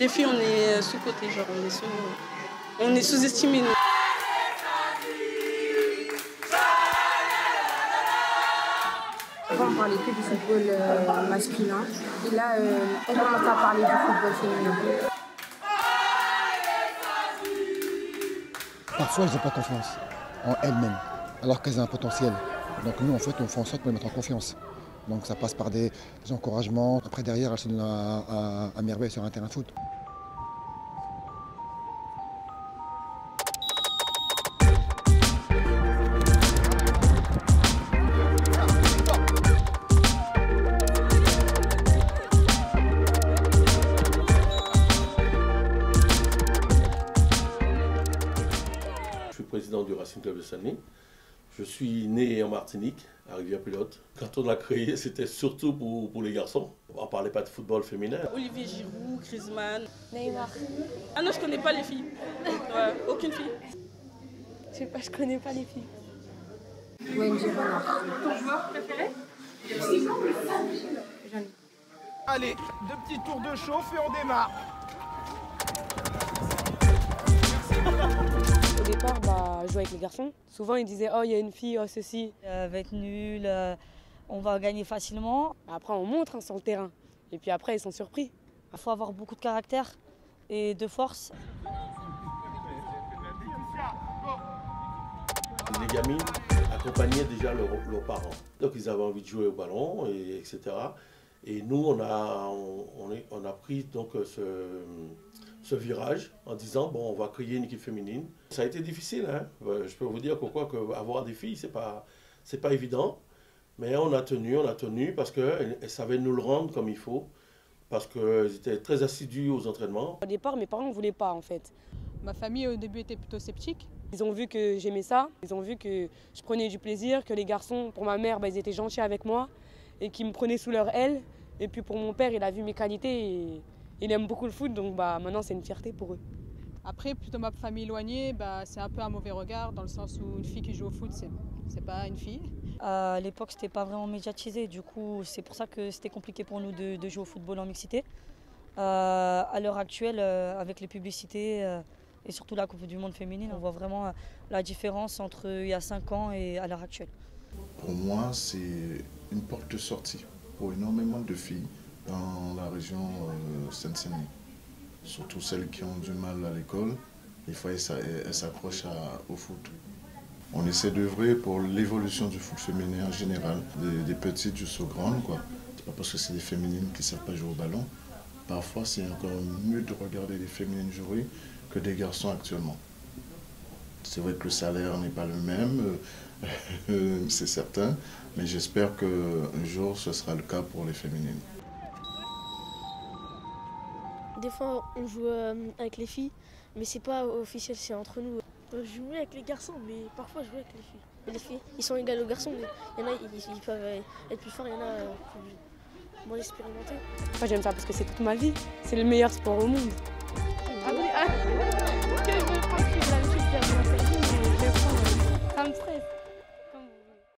Les filles, on est sous-côté, genre on est sous-estimés. Avant, on parlait que du football masculin. Et là, on commence à parler du football féminin. Parfois, elles n'ont pas confiance en elles-mêmes, alors qu'elles ont un potentiel. Donc nous, en fait, on fait en sorte de les mettre en confiance. Donc ça passe par des encouragements. Après, derrière, elles se donnent à merveille sur un terrain de foot. Je suis président du Racing Club de Saint-Denis. Je suis né en Martinique, à Rivière-Pilote. Quand on l'a créé, c'était surtout pour les garçons. On ne parlait pas de football féminin. Olivier Giroud, Griezmann. Neymar. Ah non, je connais pas les filles. Aucune fille. Je sais pas, je connais pas les filles. Wendy Renard. Ton joueur préféré? J'en ai. Allez, 2 petits tours de chauffe et on démarre. Au départ, je jouais avec les garçons. Souvent, ils disaient « Oh, il y a une fille, oh, ceci. » Va être nul, on va gagner facilement. Après, on montre sur le terrain. Et puis après, ils sont surpris. Il faut avoir beaucoup de caractère et de force. Les gamines accompagnaient déjà leurs parents. Donc ils avaient envie de jouer au ballon, etc. Et nous, on a pris donc ce virage en disant bon, on va créer une équipe féminine. Ça a été difficile, hein. Je peux vous dire qu'avoir des filles, c'est pas évident. Mais on a tenu parce qu'elles savaient nous le rendre comme il faut, parce qu'elles étaient très assidues aux entraînements. Au départ, mes parents ne voulaient pas, en fait. Ma famille, au début, était plutôt sceptique. Ils ont vu que j'aimais ça, ils ont vu que je prenais du plaisir, que les garçons, pour ma mère, ils étaient gentils avec moi et qu'ils me prenaient sous leur aile. Et puis pour mon père, il a vu mes qualités et il aime beaucoup le foot, donc maintenant c'est une fierté pour eux. Après, plutôt ma famille éloignée, c'est un peu un mauvais regard, dans le sens où une fille qui joue au foot, c'est pas une fille. À l'époque, c'était pas vraiment médiatisé, du coup, c'est pour ça que c'était compliqué pour nous de jouer au football en mixité. À l'heure actuelle, avec les publicités et surtout la Coupe du Monde féminine, on voit vraiment la différence entre il y a 5 ans et à l'heure actuelle. Pour moi, c'est une porte de sortie pour énormément de filles dans la région Seine-Saint-Denis. Surtout celles qui ont du mal à l'école, des fois elles s'accrochent au foot. On essaie d'œuvrer pour l'évolution du foot féminin en général, des petites jusqu'aux grandes, quoi. C'est pas parce que c'est des féminines qui ne savent pas jouer au ballon. Parfois, c'est encore mieux de regarder des féminines jouer que des garçons actuellement. C'est vrai que le salaire n'est pas le même, c'est certain, mais j'espère qu'un jour ce sera le cas pour les féminines. Des fois, on joue avec les filles, mais c'est pas officiel, c'est entre nous. Je jouais avec les garçons, mais parfois je jouais avec les filles. Les filles, ils sont égaux aux garçons, mais il y en a, ils peuvent être plus forts, il y en a moins expérimentés. Moi, j'aime ça parce que c'est toute ma vie. C'est le meilleur sport au monde. Que je veux pas suivre la musique de la ça me stresse.